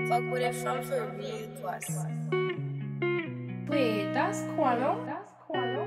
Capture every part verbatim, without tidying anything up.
Fuck with it from for real, quas. Wait, that's Qualo? That's Qualo?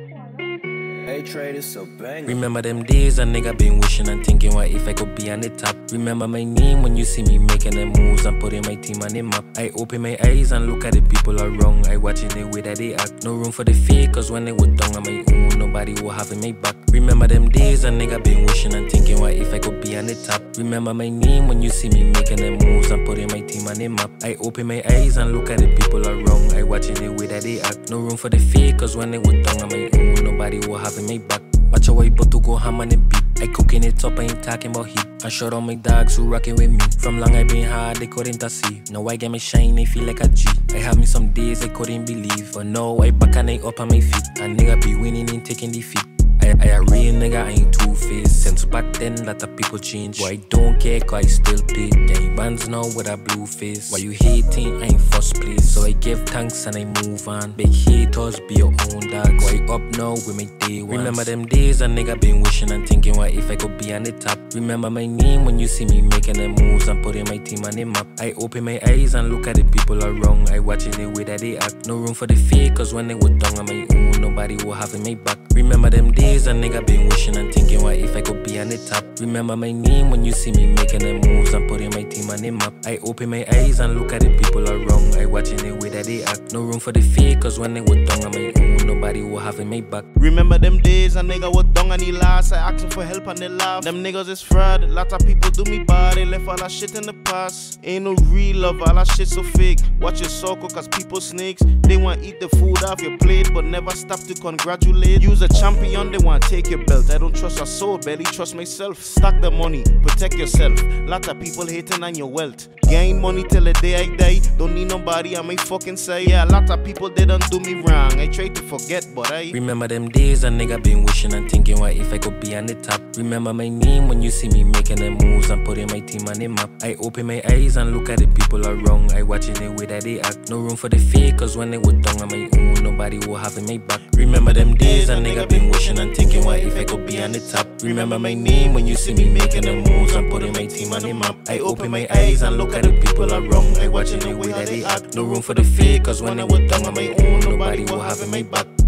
Hey, trade is so bang. Remember them days a nigga been wishing and thinking what if I could be on the top. Remember my name when you see me making them moves and putting my team on the map. I open my eyes and look at the people around. I watching the way that they act. No room for the fake, cause when they were down on my own, nobody will have my back. Remember them days a nigga been wishing and thinking what if I could be on the top. Remember my name when you see me making them moves and putting my team on the map. I open my eyes and look at the people around. I watching the way that they act. No room for the fake, cause when they were down on my own, nobody will have my back. Watch how I about to go ham on the beat. I cooking it up, I ain't talking about heat. I shot all my dogs who rocking with me. From long I been hard, they couldn't see. Now I get me shine, I feel like a G. I have me some days I couldn't believe. But now I back and I up on my feet. A nigga be winning and taking defeat. I, I a real nigga, I ain't two-faced. Since back then, lot of people change. But I don't care, cause I still play. Gang bands now with a blue face. Why you hating, I ain't first place. So I give thanks and I move on. Big haters, be your own dog. Why up now with my day ones. Remember them days a nigga been wishing and thinking what if I could be on the top. Remember my name when you see me making them moves and putting my team on the map. I open my eyes and look at the people around. I watching the way that they act. No room for the fake, cause when they were down on my own, nobody will have my back. Remember them days a nigga been wishing and thinking what if I could be on the top. Remember my name when you see me making them moves and putting my team on the map. I open my eyes and look at the people around. I watching the way that they act. No room for the fake, cause when they were down on my own, nobody will have my back. Remember them days a nigga was down on the last. I asked for help and they laugh. Them niggas is fraud. Lot of people do me bad. They left all that shit in the past. Ain't no real love, all that shit so fake. Watch your circle cause people snakes. They want eat the food off your plate, but never stop to congratulate. Use a champion, they want take your belt. I don't trust a soul, barely trust myself. Stack the money, protect yourself. Lot of people hating on your wealth. Gain money till the day I die. Don't need nobody on my fucking side. Yeah, a lot of people didn't do me wrong. I try to forget, but I remember them days a nigga been wishing and thinking what if I could be on the top. Remember my name when you see me making them moves and putting my team on the map. I open my eyes and look at the people around. I watching the way that they act. No room for the fake, cause when they were down on my own, nobody will have my back. Remember them days a nigga been wishing and thinking what if I could be on the top. Remember my name when you see me making them moves and putting my team on the map. I open my eyes and look at the people around. I watching the way that they act. No room for the fake, cause when they were down on my own, nobody will have my back.